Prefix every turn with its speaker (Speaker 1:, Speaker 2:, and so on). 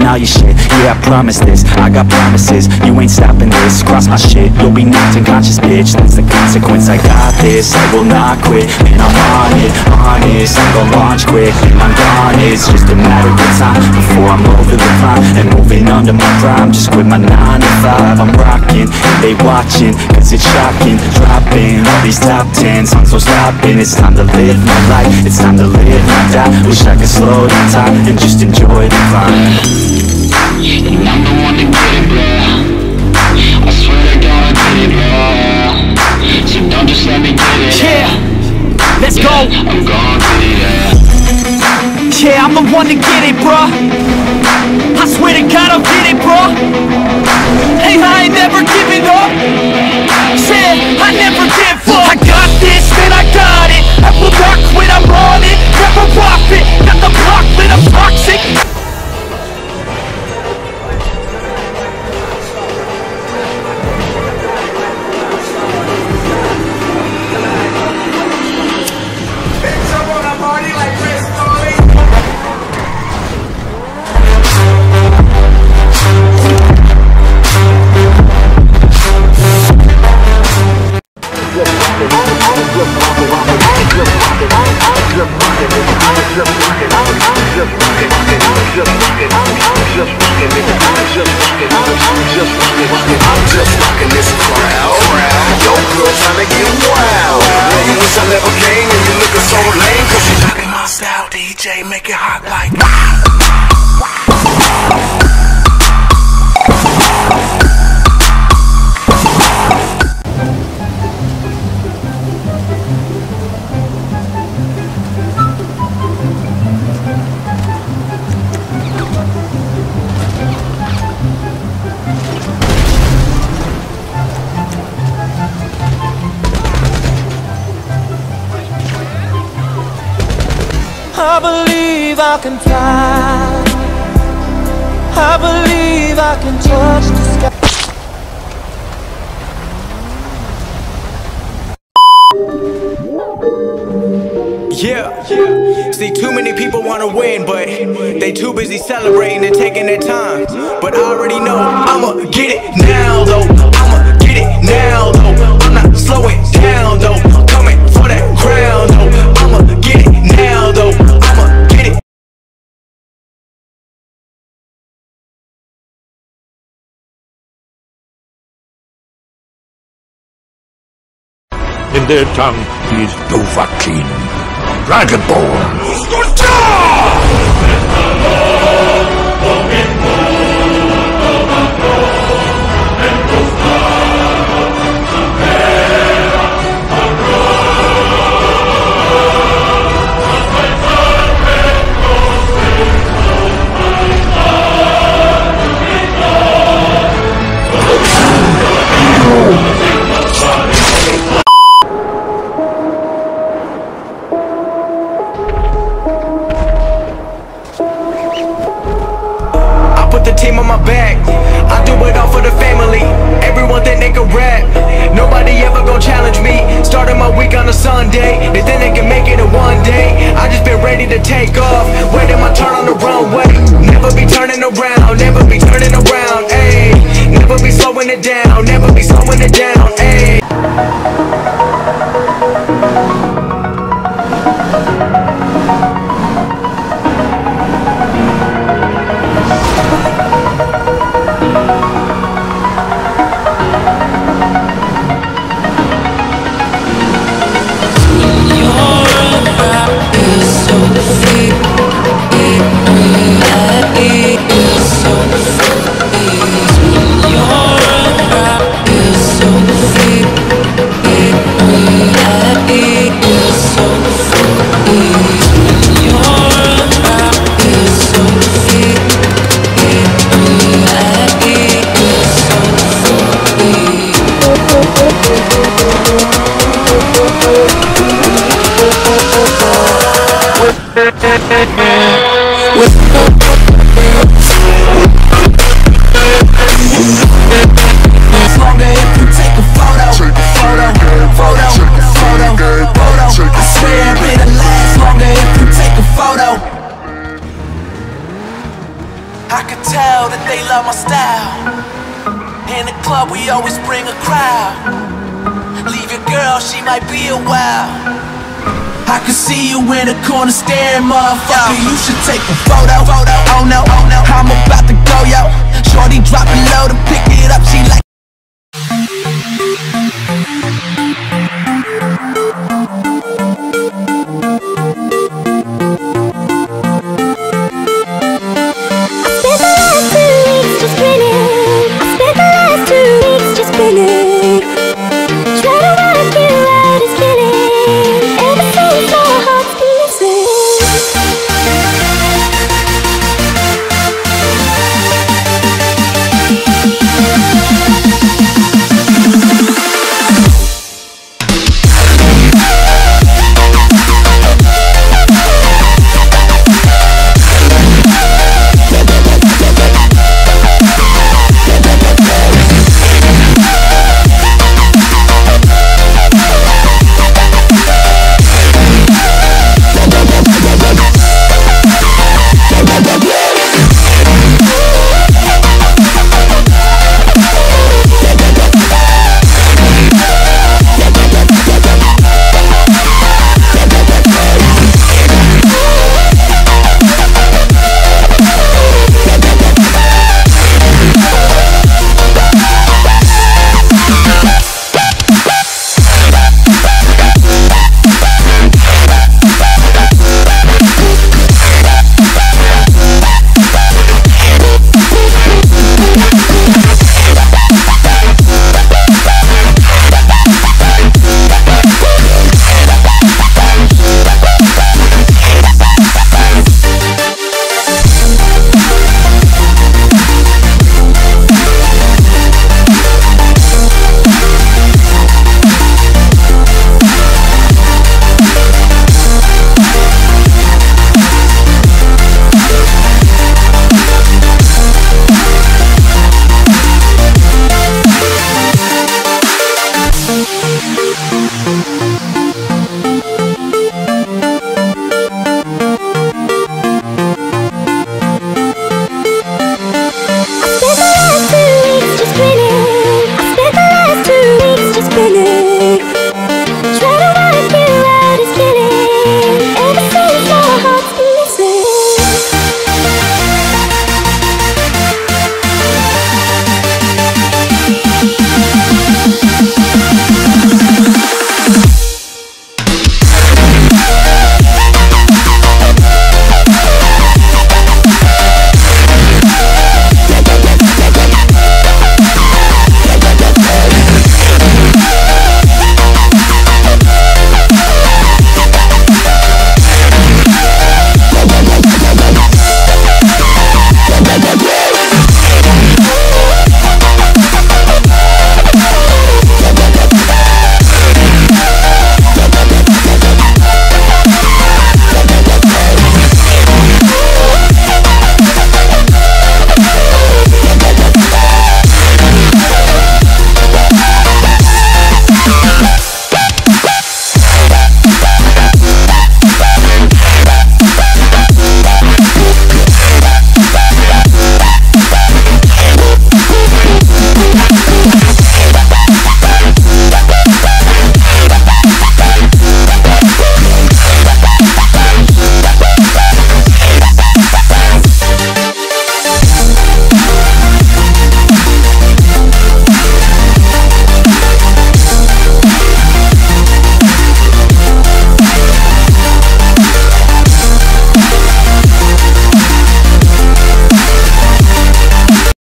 Speaker 1: all your shit. Yeah, I promise this, I got promises. You ain't stopping this, cross my shit, you'll be knocked unconscious, bitch. That's the consequence, I got this, I will not quit. And I'm on it, honest, I'm gon' launch quick. And I'm gone, it's just a matter of time before I'm over the climb and moving under my prime. Just quit my 9 to 5, I'm rocking, and they watching, cause it's shocking. Dropping all these top 10 songs, so stopping. It's time to live my life, it's time to live my die. Wish I could slow down time and just enjoy the climb.
Speaker 2: And I'm the one to get it, bro. I swear to God I get it, bro. So don't just let me get it.
Speaker 1: Yeah, let's go.
Speaker 2: I'm gon' get it,
Speaker 1: yeah, I'm the one to get it, bro. I swear to God I'll get it, bro. Hey, I ain't never giving up. Said I never give up. I got this, man, I got it. I will not quit, I'm on it. Never rock it, got the block lit, I'm toxic.
Speaker 3: DJ, make it hot like
Speaker 4: I believe I can fly. I believe I can touch the sky.
Speaker 5: Yeah, see, too many people wanna win, but they too busy celebrating and taking their time. But I already know I'ma get it now, though. I'ma get it now, though. I'm not slowing down, though. Coming for that crown, though. I'ma get it now, though. I'ma get it.
Speaker 6: In their tongue, he is Dovahkiin, Dragonborn.
Speaker 5: Put the team on my back, I do it all for the family. Everyone think they can rap, nobody ever gon' challenge me. Started my week on a Sunday, they think they can make it in one day. I just been ready to take off, waiting my turn on the runway. Never be turning around, never be turning around, ayy. Never be slowing it down, never be slowing it down, ayy.
Speaker 4: So
Speaker 3: tell that they love my style. In the club we always bring a crowd. Leave your girl, she might be a while. I can see you in the corner staring, motherfucker. You should take a photo. Oh no, oh no.